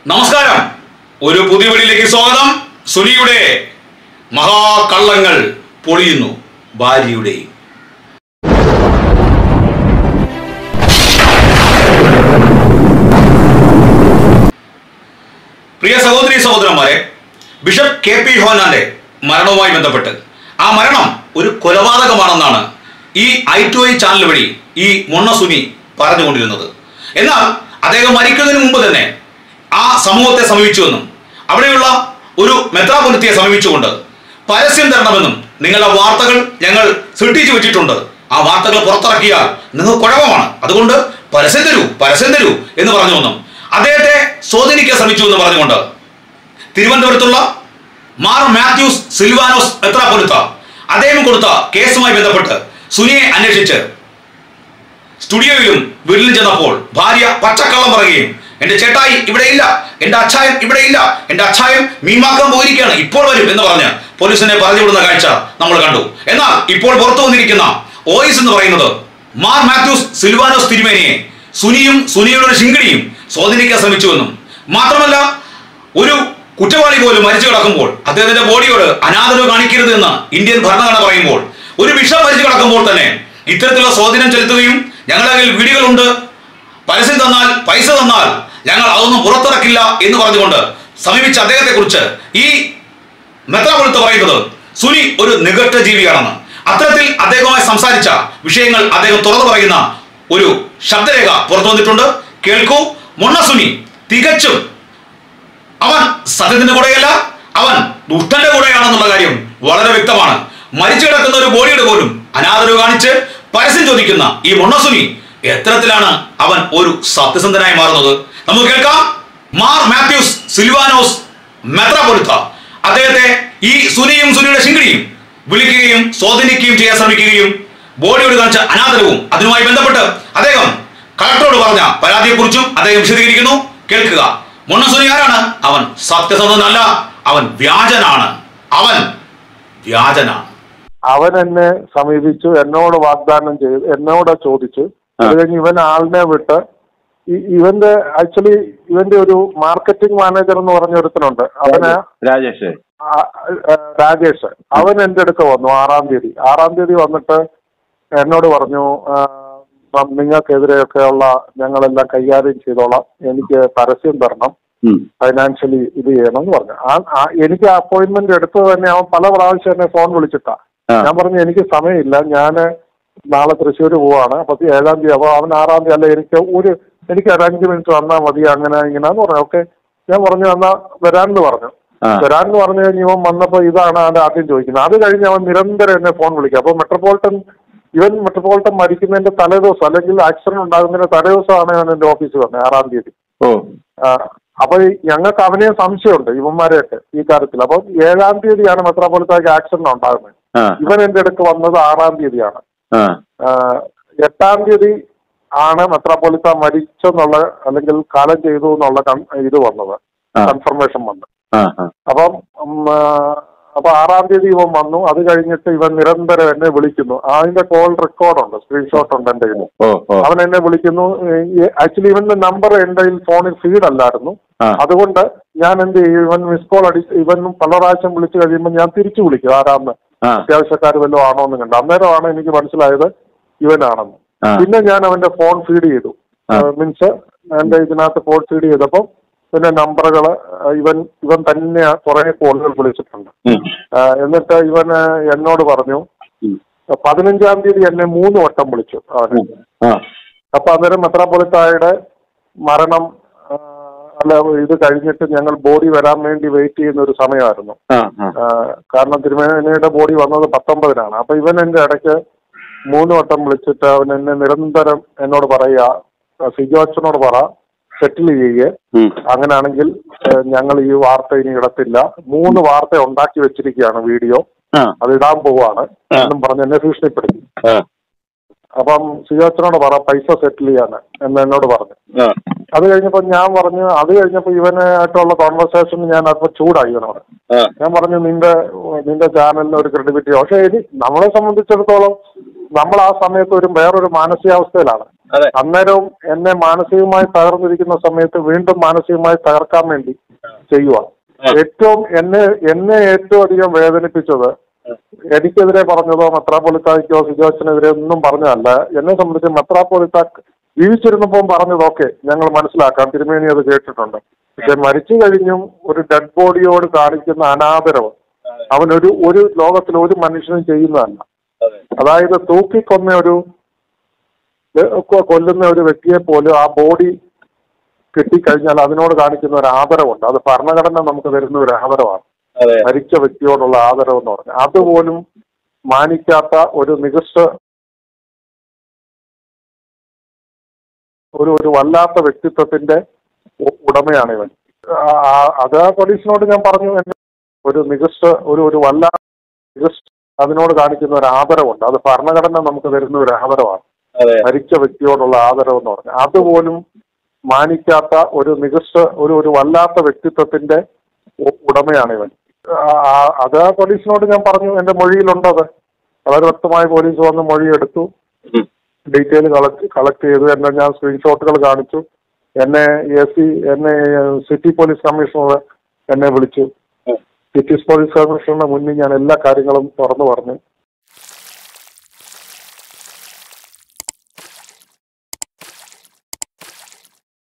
നമസ്കാരം. ഒരു പുതിയ വീഡിയോയിലേക്ക് സ്വാഗതം. സുനിയുടെ മഹാകള്ളങ്ങൾ പൊളിയുന്നു ഭാര്യയുടെയും. പ്രിയ സഹോദരി സഹോദരന്മാരെ, ബിഷപ്പ് കെ.പി. യോഹന്നാന്റെ മരണവുമായി ബന്ധപ്പെട്ട് ആ മരണം ഒരു കൊലപാതകമാണെന്നാണ് ഈ I2I ചാനൽ വഴി ഈ മൊണ്ണ സുനി പറഞ്ഞുകൊണ്ടിരുന്നത്. എന്നാൽ അദ്ദേഹം മരിക്കുന്നതിന് മുമ്പ് തന്നെ ആ സമൂഹത്തെ സമീപിച്ചുവെന്നും അവിടെയുള്ള ഒരു മെത്രാപൊലിത്തയെ സമീപിച്ചുകൊണ്ട് പരസ്യം തരണമെന്നും നിങ്ങളുടെ വാർത്തകൾ ഞങ്ങൾ സൃഷ്ടിച്ചു വെച്ചിട്ടുണ്ട്, ആ വാർത്തകൾ പുറത്തിറക്കിയാൽ നിങ്ങൾ കുഴപ്പമാണ്, അതുകൊണ്ട് പരസ്യം തരൂ എന്ന് പറഞ്ഞുവെന്നും അദ്ദേഹത്തെ സ്വാധീനിക്കാൻ ശ്രമിച്ചുവെന്ന് പറഞ്ഞുകൊണ്ട് തിരുവനന്തപുരത്തുള്ള മാർ മാത്യൂസ് സിൽവാനോസ് മെത്രാപൊലിത്ത അദ്ദേഹം കൊടുത്ത കേസുമായി ബന്ധപ്പെട്ട് സുനിയെ അന്വേഷിച്ച് സ്റ്റുഡിയോയിലും വീട്ടിലും ചെന്നപ്പോൾ ഭാര്യ പച്ചക്കള്ളം പറയുകയും എന്റെ ചേട്ടായി ഇവിടെ ഇല്ല, എന്റെ അച്ചായൻ ഇവിടെ ഇല്ല, എന്റെ അച്ചായൻ മീൻമാക്കാൻ പോയിരിക്കുകയാണ്, ഇപ്പോൾ വരും എന്ന് പറഞ്ഞ് പോലീസിനെ പറഞ്ഞുവിടുന്ന കാഴ്ച നമ്മൾ കണ്ടു. എന്നാൽ ഇപ്പോൾ പുറത്തു വന്നിരിക്കുന്ന വോയിസ് എന്ന് പറയുന്നത് മാർ മാത്യൂസ് സിൽവാനോസ് തിരുമേനിയെ സുനിയും സുനിയുടെ ഒരു ശിങ്കിടിയും സ്വാധീനിക്കാൻ ശ്രമിച്ചുവെന്നും മാത്രമല്ല ഒരു കുറ്റവാളി പോലും മരിച്ചു കിടക്കുമ്പോൾ അദ്ദേഹത്തിന്റെ ബോഡിയോട് അനാദരവ് കാണിക്കരുത് എന്ന് ഇന്ത്യൻ ഭരണഘടന പറയുമ്പോൾ ഒരു വിഷം മരിച്ചു കിടക്കുമ്പോൾ തന്നെ ഇത്തരത്തിലുള്ള സ്വാധീനം ചെലുത്തുകയും ഞങ്ങളുടെ കയ്യിൽ വീഡിയോകളുണ്ട്, പരസ്യം തന്നാൽ പൈസ തന്നാൽ ഞങ്ങൾ അതൊന്നും പുറത്തിറക്കില്ല എന്ന് പറഞ്ഞുകൊണ്ട് സമീപിച്ച അദ്ദേഹത്തെ കുറിച്ച് ഈ മെത്രാപൊലിത്ത പറയുന്നത് സുനി ഒരു നികട്ട ജീവിയാണെന്ന്. അത്തരത്തിൽ അദ്ദേഹവുമായി സംസാരിച്ച വിഷയങ്ങൾ അദ്ദേഹം തുറന്നു പറയുന്ന ഒരു ശബ്ദരേഖ പുറത്തു വന്നിട്ടുണ്ട്. കേൾക്കൂ. മൊണ്ണ സുനി തികച്ചും അവൻ സത്യത്തിന്റെ കൂടെയല്ല, അവൻ ദുഷ്ടന്റെ കൂടെയാണെന്നുള്ള കാര്യം വളരെ വ്യക്തമാണ്. മരിച്ചു കിടക്കുന്ന ഒരു ബോഡിയുടെ പോലും അനാദരവ് കാണിച്ച് പരസ്യം ചോദിക്കുന്ന ഈ മൊണ്ണസുനി എത്തരത്തിലാണ് അവൻ ഒരു സത്യസന്ധനായി മാറുന്നത്? നമുക്ക് കേൾക്കാം. മാർ മാത്യൂസ് സിൽവാനോസ് മെത്രാപൊലിത്ത അദ്ദേഹത്തെ ഈ സുനിയും സുനിയുടെ ശിങ്കിടിയും വിളിക്കുകയും സ്വാധീനിക്കുകയും ചെയ്യാൻ ശ്രമിക്കുകയും ബോഡിയോട് കാണിച്ച അനാദരവും അതുമായി ബന്ധപ്പെട്ട് അദ്ദേഹം കളക്ടറോട് പറഞ്ഞ പരാതിയെക്കുറിച്ചും അദ്ദേഹം വിശദീകരിക്കുന്നു. കേൾക്കുക. മൊണ്ണസുനി ആരാണ്? അവൻ സത്യസന്ധനല്ല, അവൻ വ്യാജനാണ്. അവൻ എന്നെ സമീപിച്ചു, എന്നോട് വാഗ്ദാനം ചെയ്തു, എന്നോട് ചോദിച്ചു. അത് കഴിഞ്ഞ് ഇവൻ ആളിനെ വിട്ട് ഇവന്റെ ഇവന്റെ ഒരു മാർക്കറ്റിംഗ് മാനേജർ എന്ന് പറഞ്ഞ ഒരുത്തനുണ്ട്, അവന് രാജേഷ്. അവൻ എന്റെ അടുത്ത് വന്നു 6-ാം തീയതി വന്നിട്ട് എന്നോട് പറഞ്ഞു, നിങ്ങൾക്കെതിരെയൊക്കെയുള്ള ഞങ്ങളെല്ലാം കൈകാര്യം ചെയ്തോളാം, എനിക്ക് പരസ്യം തരണം, ഫൈനാൻഷ്യലി ഇത് ചെയ്യണം എന്ന് പറഞ്ഞു. എനിക്ക് അപ്പോയിന്റ്മെന്റ് എടുത്തത് തന്നെ അവൻ പല പ്രാവശ്യം എന്നെ ഫോൺ വിളിച്ചിട്ടാ. ഞാൻ പറഞ്ഞു എനിക്ക് സമയമില്ല, ഞാൻ നാളെ തൃശ്ശൂർ പോവാണ്, അപ്പൊ 7-ാം തീയതി. അപ്പൊ അവൻ 6-ാം തീയതി അല്ല, എനിക്ക് ഒരു 5 മിനിറ്റ് വന്നാൽ മതി, അങ്ങനെ ഇങ്ങനെന്ന് പറഞ്ഞു. ഓക്കെ, ഞാൻ പറഞ്ഞു എന്നാ വരാനെന്ന് പറഞ്ഞു. വരാനെന്ന് പറഞ്ഞു കഴിഞ്ഞ് ഇവൻ വന്നപ്പോ ഇതാണ് അവന്റെ ആദ്യം ചോദിക്കുന്നത്. അത് കഴിഞ്ഞ് അവൻ നിരന്തരം എന്നെ ഫോൺ വിളിക്കുക. അപ്പൊ മെട്രോപൊളിറ്റൻ മരിക്കുന്നതിന്റെ തലേദിവസം അല്ലെങ്കിൽ ആക്സിഡന്റ് ഉണ്ടാകുന്നതിന്റെ തലേദിവസമാണ് അവൻ എന്റെ ഓഫീസിൽ വന്നത് 6-ാം തീയതി. അപ്പൊ ഞങ്ങൾക്ക് അവനെ സംശയമുണ്ട് ഇവന്മാരെയൊക്കെ ഈ കാര്യത്തിൽ. അപ്പൊ 7-ാം തീയതിയാണ് മെത്രാപൊലിത്തയ്ക്ക് ആക്സിഡന്റ് ഉണ്ടാകുന്നത്. ഇവൻ എന്റെ അടുക്ക് വന്നത് 6-ാം തീയതിയാണ്. 8-ാം തീയതി ആണ് മെത്രാപൊലിത്ത മരിച്ചെന്നുള്ള അല്ലെങ്കിൽ കാലം ചെയ്തു എന്നുള്ള ഇത് വന്നത്, കൺഫർമേഷൻ വന്നത്. അപ്പൊ 6-ാം തീയതി ഇവൻ വന്നു. അത് കഴിഞ്ഞിട്ട് ഇവൻ നിരന്തരം എന്നെ വിളിക്കുന്നു. അതിന്റെ കോൾ റെക്കോർഡുണ്ട്, സ്ക്രീൻഷോട്ട് ഉണ്ട് എന്റെ കയ്യിൽ. അവൻ എന്നെ വിളിക്കുന്നു. ആക്ച്വലി ഇവന്റെ നമ്പർ എന്റെ ഫോണിൽ ഫീഡ് അല്ലായിരുന്നു. അതുകൊണ്ട് ഞാൻ എന്ത് ചെയ്യും, ഇവൻ മിസ് കോൾ ഇവൻ പല പ്രാവശ്യം വിളിച്ചു കഴിയുമ്പോൾ ഞാൻ തിരിച്ചു വിളിക്കും, ആരാന്ന്, അത്യാവശ്യക്കാർ വല്ലതും ആണോ എന്ന് കണ്ടു. അന്നേരമാണ് എനിക്ക് മനസ്സിലായത് ഇവനാണെന്ന്. പിന്നെ ഞാൻ അവന്റെ ഫോൺ ഫീഡ് ചെയ്തു, മീൻസ് എന്റെ ഇതിനകത്ത് ഫോൺ ഫീഡ് ചെയ്തപ്പോ പിന്നെ നമ്പറുകള് ഇവൻ തന്നെ കുറെ കോളുകൾ വിളിച്ചിട്ടുണ്ട്. എന്നിട്ട് ഇവന് എന്നോട് പറഞ്ഞു 15-ാം തീയതി എന്നെ 3 വട്ടം വിളിച്ചു അവന്. അപ്പൊ അന്നേരം മെത്രാപൊലിത്തായുടെ മരണം ഇത് കഴിഞ്ഞിട്ട് ഞങ്ങൾ ബോഡി വരാൻ വേണ്ടി വെയിറ്റ് ചെയ്യുന്ന ഒരു സമയമായിരുന്നു. കാരണം തിരുമേനിയുടെ ബോഡി വന്നത് 19-നാണ്. അപ്പൊ ഇവൻ എന്റെ ഇടയ്ക്ക് 3 വട്ടം വിളിച്ചിട്ട് അവൻ എന്നെ നിരന്തരം എന്നോട് പറയുക, സിജോ അച്ഛനോട് പറ സെറ്റിൽ ചെയ്യേ, അങ്ങനെയാണെങ്കിൽ ഞങ്ങൾ ഈ വാർത്ത ഇനി ഇടത്തില്ല, 3 വാർത്ത ഉണ്ടാക്കി വെച്ചിരിക്കുകയാണ്, വീഡിയോ അത് ഇടാൻ പോവാണ് എന്നും പറഞ്ഞ് എന്നെ ഭീഷണിപ്പെടുത്തി. അപ്പം സിജോ അച്ഛനോട് പറ പൈസ സെറ്റിൽ ചെയ്യാന് എന്ന് എന്നോട് പറഞ്ഞു. അത് കഴിഞ്ഞപ്പോ ഞാൻ പറഞ്ഞു, അത് കഴിഞ്ഞപ്പോ ഇവനായിട്ടുള്ള കോൺവെർസേഷൻ ഞാൻ അപ്പൊ ചൂടായി ഇവനോട്. ഞാൻ പറഞ്ഞു നിന്റെ ചാനലിന് ഒരു ക്രെഡിബിലിറ്റി. പക്ഷെ നമ്മളെ സംബന്ധിച്ചിടത്തോളം നമ്മൾ ആ സമയത്ത് വേറൊരു മാനസികാവസ്ഥയിലാണ്. അന്നേരവും എന്നെ മാനസികമായി തകർന്നിരിക്കുന്ന സമയത്ത് വീണ്ടും മാനസികമായി തകർക്കാൻ വേണ്ടി ചെയ്യുക. എന്നെ ഏറ്റവും അധികം വേദനിപ്പിച്ചത് എനിക്കെതിരെ പറഞ്ഞതോ മെത്രാപ്പൊലിത്തായ്ക്കോ സിജോച്ചനെതിരെ ഒന്നും പറഞ്ഞതല്ല. എന്നെ സംബന്ധിച്ച് മെത്രാപ്പൊലിത്ത ജീവിച്ചിരുന്നപ്പോൾ പറഞ്ഞതൊക്കെ ഞങ്ങൾ മനസ്സിലാക്കാം, തിരുമേനി അത് കേട്ടിട്ടുണ്ട്. പക്ഷെ മരിച്ചു കഴിഞ്ഞും ഒരു ഡെഡ് ബോഡിയോട് കാണിക്കുന്ന അനാദരവ് ഒരു ലോകത്തിൽ ഒരു മനുഷ്യനും ചെയ്യുന്നതല്ല. അതായത് കൊല്ലുന്ന ഒരു വ്യക്തിയെ പോലും ആ ബോഡി കിട്ടിക്കഴിഞ്ഞാൽ അതിനോട് കാണിക്കുന്ന ഒരു ആദരവുണ്ട്. അത് ഭരണഘടന നമുക്ക് തരുന്ന ഒരു ആദരവാണ്, മരിച്ച വ്യക്തിയോടുള്ള ആദരവ് എന്ന് പറഞ്ഞാൽ. അതുപോലും മാനിക്കാത്ത ഒരു ഒരു വല്ലാത്ത വ്യക്തിത്വത്തിന്റെ ഉടമയാണ് ഇവൻ. അത് പോലീസിനോട് ഞാൻ പറഞ്ഞു, ഒരു വല്ലാത്ത അതിനോട് കാണിക്കുന്ന ഒരു ആദരവുണ്ട്. അത് ഭരണഘടന നമുക്ക് തരുന്ന ഒരു ആദരവാണ്, മരിച്ച വ്യക്തിയോടുള്ള ആദരവ് എന്ന് പറഞ്ഞാൽ. അതുപോലും മാനിക്കാത്ത ഒരു വല്ലാത്ത വ്യക്തിത്വത്തിന്റെ ഉടമയാണ് ഇവൻ. അത് പോലീസിനോട് ഞാൻ പറഞ്ഞു, എന്റെ മൊഴിയിലുണ്ടത്. വളരെ വ്യക്തമായി പോലീസ് വന്ന് മൊഴിയെടുത്തു, ഡീറ്റെയിൽ കളക്ട് ചെയ്തു. ഞാൻ സ്ക്രീൻഷോട്ടുകൾ കാണിച്ചു. എന്നെ സിറ്റി പോലീസ് കമ്മീഷണർ എന്നെ വിളിച്ചു. സിറ്റി പോലീസ് കമ്മീഷണറുടെ മുന്നിൽ ഞാൻ എല്ലാ കാര്യങ്ങളും തുറന്നു പറഞ്ഞു.